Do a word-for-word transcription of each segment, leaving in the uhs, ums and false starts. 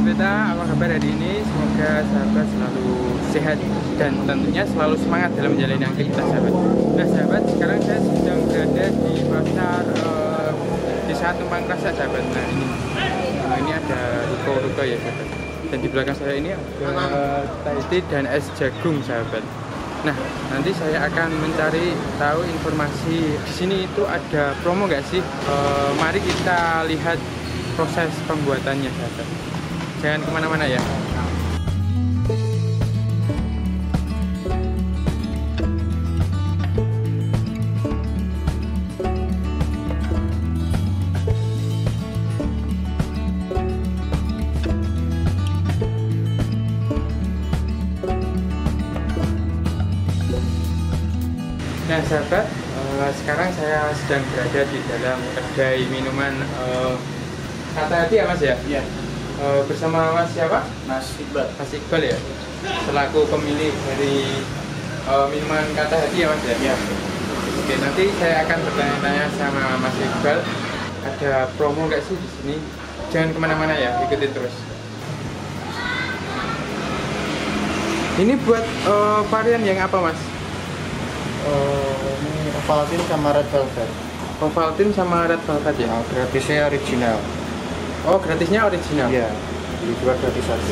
Beta, apa kabar hari ini? Semoga sahabat selalu sehat dan tentunya selalu semangat dalam menjalani aktivitas sahabat. Nah sahabat, sekarang saya sedang berada di pasar uh, Desa Tumpang Rasa sahabat. Nah ini, uh, ini ada ruko-ruko ya sahabat. Dan di belakang saya ini ada Thai dan es jagung sahabat. Nah nanti saya akan mencari tahu informasi di sini itu ada promo nggak sih? Uh, mari kita lihat proses pembuatannya sahabat. Jangan kemana-mana ya. Nah sahabat, uh, sekarang saya sedang berada di dalam kedai minuman uh, Kata Hati ya mas ya? Iya. Uh, bersama Mas siapa? Mas Iqbal. Mas Iqbal ya, selaku pemilik dari uh, minuman Kata Hati ya Mas ya? Ya. Oke, nanti saya akan bertanya-tanya sama Mas Iqbal, ada promo nggak sih di sini? Jangan kemana-mana ya, ikuti terus. Ini buat uh, varian yang apa Mas? Uh, ini Ovaltine sama Red Velvet. Ovaltine sama Red Velvet ya? Nah, gratisnya original. Oh, gratisnya original? Iya, dijual gratis aja.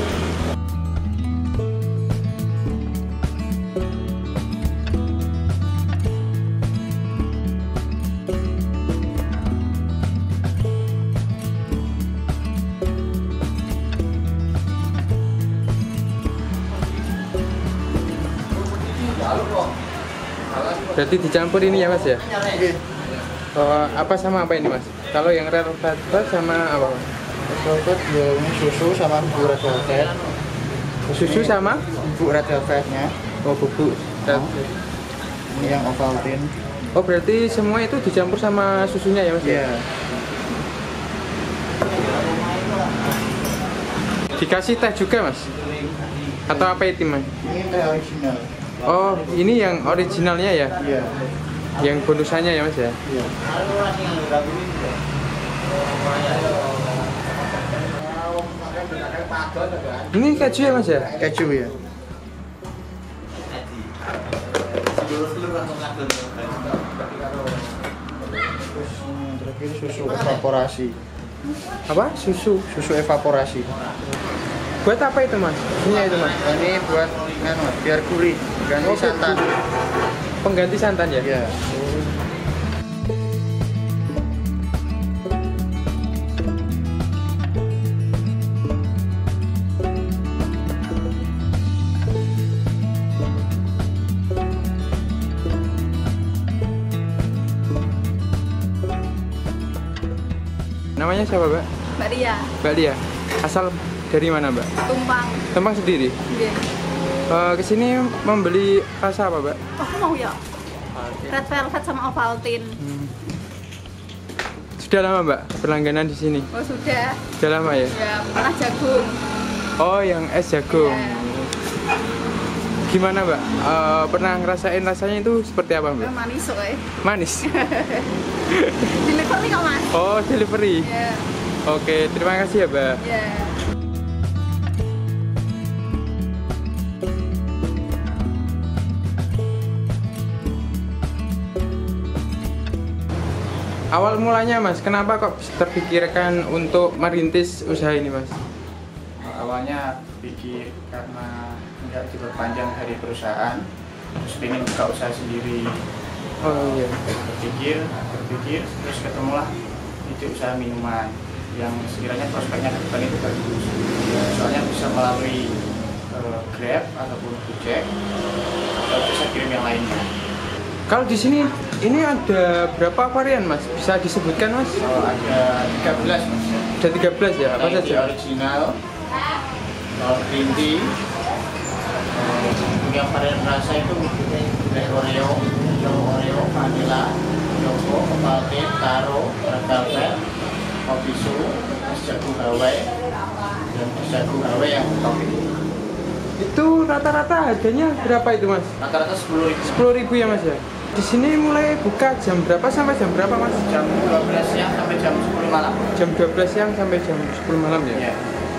Berarti dicampur ini ya Mas ya? Oke. Uh, apa sama apa ini Mas? Kalau yang Red Velvet sama apa Mas? Red Velvet ya, ini susu sama bubuk Red Velvet. Susu Ini sama? bubuk Red Velvetnya. Oh bubuk. Red. Oh. Ini yang Ovaltine. Oh berarti semua itu dicampur sama susunya ya Mas? Iya. Dikasih teh juga Mas? Atau apa itu Mas? Ini teh original. Oh ini yang originalnya ya? Iya. Yang bonusannya ya Mas ya? Iya. Ini keju ya Mas ya? Keju ya. Terus ini yang terakhir susu evaporasi. Apa? Susu? Susu evaporasi. Buat apa itu Mas? Ini itu Mas? Ini buat anu, biar gurih, ganti Oh, santan. Pengganti santan ya? Iya. Namanya siapa Mbak? Mbak Ria, Mbak Lia. Asal dari mana Mbak? Tumpang. Tumpang sendiri? Iya. Uh, kesini membeli rasa apa Mbak? Oh, aku mau ya. Red Velvet sama Ovaltine. Hmm. Sudah lama Mbak berlangganan di sini? Oh, sudah. Sudah lama ya? Ya, pernah jagung. Oh, yang es jagung. Iya. Gimana Mbak? Uh, pernah ngerasain rasanya itu seperti apa Mbak? Eh, Manis kok eh. Manis? Delivery kok Mas? Oh, delivery? Iya. Oke, terima kasih ya Mbak. Iya. Awal mulanya Mas, kenapa kok terpikirkan untuk merintis usaha ini Mas? Awalnya pikir karena nggak diperpanjang dari perusahaan, terus pengen buka usaha sendiri. Oh iya. Berpikir, berpikir, terus ketemulah ide usaha minuman yang sekiranya prospeknya ke depan itu bagus. Soalnya bisa melalui uh, Grab ataupun Gojek atau bisa kirim yang lainnya. Kalau di sini ini ada berapa varian Mas? Bisa disebutkan Mas? So, ada tiga belas Mas. Ada tiga belas ya? Apa Ada saja? original, uh, green tea, uh, yang varian rasa itu Black Oreo, Yellow Oreo, Vanilla, Choco, Ovaltine, Taro, Red Velvet, Kopi Su, es jagung Hawaii, dan es jagung Hawaii yang top itu. Itu rata-rata harganya berapa itu Mas? Rata-rata sepuluh ribu. sepuluh ribu ya Mas ya? Di sini mulai buka jam berapa sampai jam berapa Mas? Jam dua belas siang sampai jam sepuluh malam. Jam dua belas siang sampai jam sepuluh malam ya? Ya.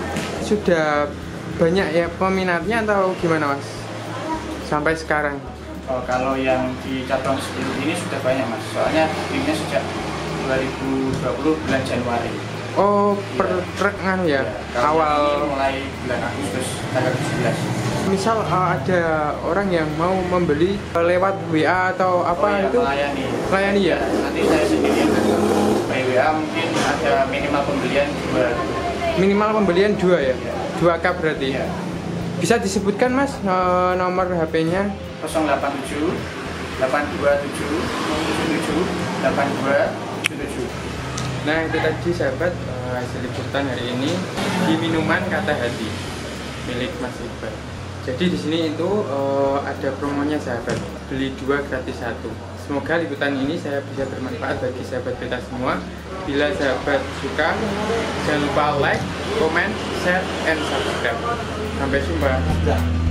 sudah banyak ya peminatnya atau gimana Mas? Sampai sekarang? Oh, kalau yang di cabang sebelum ini sudah banyak Mas. Soalnya timnya sejak dua ribu dua puluh bulan Januari. Oh, per trek nganu ya? Ya, kalau awal ini mulai bulan Agustus tanggal tujuh belas. Misal uh, ada orang yang mau membeli uh, lewat W A atau apa Oh, ya, itu? melayani. Melayani ya? Nanti saya sendiri yang by W A mungkin ada minimal pembelian dua. Minimal pembelian dua ya? Ya. dua K berarti? Ya. Bisa disebutkan Mas uh, nomor H P-nya? nol delapan tujuh delapan dua tujuh tujuh tujuh delapan dua tujuh tujuh. Nah itu tadi sahabat uh, hasil liputan hari ini di minuman Kata Hati milik Mas Iqbal. Jadi di sini itu uh, ada promonya sahabat, beli dua gratis satu. Semoga liputan ini saya bisa bermanfaat bagi sahabat kita semua. Bila sahabat suka, jangan lupa like, comment, share, and subscribe. Sampai jumpa.